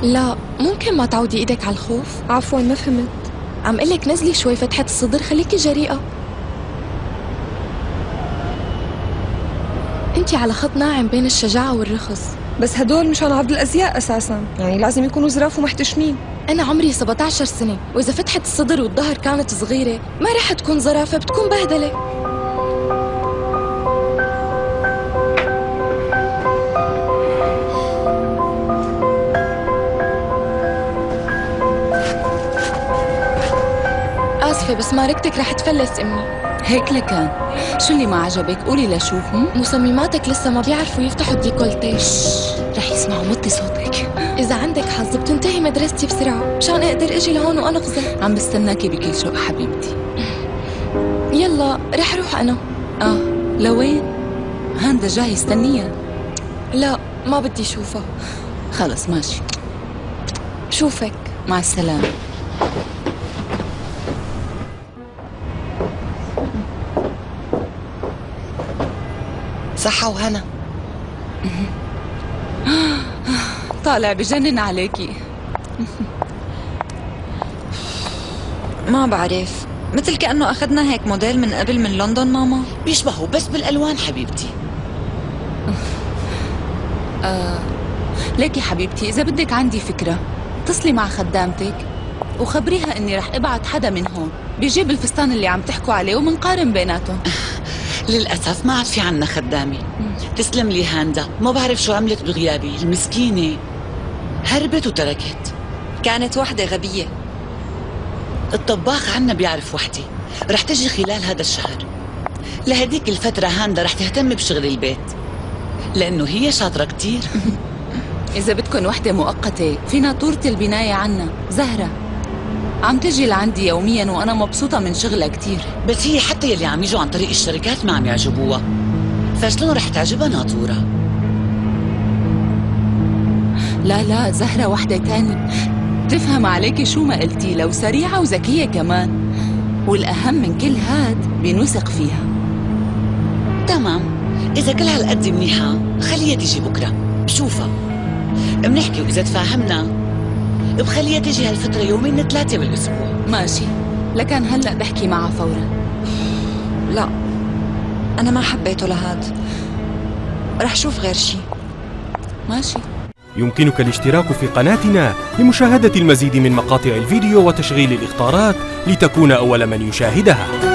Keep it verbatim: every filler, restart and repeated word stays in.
لا، ممكن ما تعودي ايدك على الخوف؟ عفوا ما فهمت. عم قلك نزلي شوي فتحة الصدر، خليكي جريئة. انتي على خط ناعم بين الشجاعة والرخص. بس هدول مشان عرض الازياء اساسا، يعني لازم يكونوا ظراف ومحتشمين. انا عمري سبعة عشر سنة، واذا فتحة الصدر والظهر كانت صغيرة ما رح تكون ظرافة، بتكون بهدلة. آسفة بس ماركتك رح تفلس أمي. هيك لكان. شو اللي ما عجبك؟ قولي لشوف. مصمماتك لسه ما بيعرفوا يفتحوا الديكولتيه. رح يسمعوا وطي صوتك. إذا عندك حظ بتنتهي مدرستي بسرعة مشان أقدر أجي لهون وأنقذك. عم بستناكي بكل شوق حبيبتي. يلا رح أروح أنا. آه لوين؟ هاندا جاي استنيها. لا ما بدي شوفها. خلص ماشي. شوفك. مع السلامة. صحة وهنا. طالع بجنن عليكي. ما بعرف، مثل كأنه أخذنا هيك موديل من قبل من لندن ماما. بيشبهوا بس بالألوان حبيبتي. آه ليكي حبيبتي، إذا بدك عندي فكرة، اتصلي مع خدامتك وخبريها إني رح ابعت حدا من هون بيجيب الفستان اللي عم تحكوا عليه ومنقارن بيناتهم. للأسف ما عاد في عنا خدامة. تسلم لي هاندا، ما بعرف شو عملت بغيابي، المسكينة هربت وتركت. كانت وحدة غبية. الطباخ عنا بيعرف وحدة، رح تجي خلال هذا الشهر. لهديك الفترة هاندا رح تهتم بشغل البيت لأنه هي شاطرة كتير. إذا بدكن وحدة مؤقتة، فينا طورة البناية عنا زهرة، عم تجي لعندي يوميا وأنا مبسوطة من شغلها كتير. بس هي حتى يلي عم يجوا عن طريق الشركات ما عم يعجبوها، فشلون رح تعجبها ناطورة؟ لا لا زهرة وحدة تاني تفهم عليكي شو ما قلتي له، وسريعة وذكية كمان، والأهم من كل هاد بنوثق فيها. تمام، إذا كل هالقد منيحة خليها تيجي بكرة بشوفها بنحكي، وإذا تفاهمنا بخليها تيجي هالفترة يومين ثلاثة بالأسبوع. ماشي، لكن هلأ بحكي معها فورا. لا أنا ما حبيته لهاد، رح شوف غير شي. ماشي. يمكنك الاشتراك في قناتنا لمشاهدة المزيد من مقاطع الفيديو وتشغيل الإخطارات لتكون أول من يشاهدها.